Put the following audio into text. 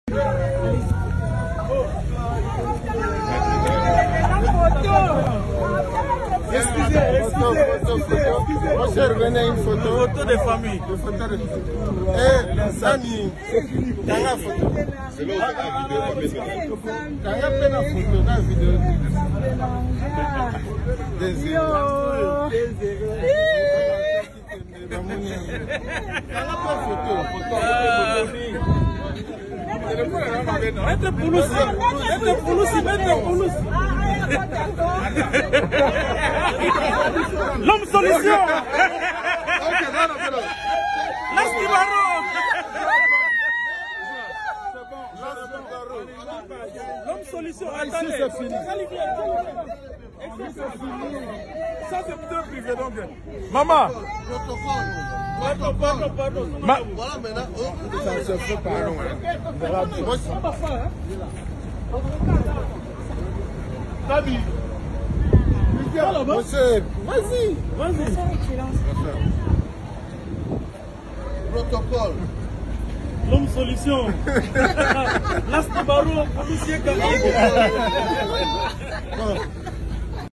Excusez. Moi, j'ai revenu une photo. Photo de famille. Une photo de famille. Sani, dans la photo. C'est là où la vidéo. Dans la photo, dans la vidéo. Maître Pouloussi. L'homme solution. L'Astibaro. L'homme solution. Attendez. C'est fini. Ça c'est plutôt privé donc. Maman. Pardon. Voilà maintenant. Ça se fait pardon. Tabi. Monsieur, vas-y. Protocole. L'homme solution. L'Astibaro, policier.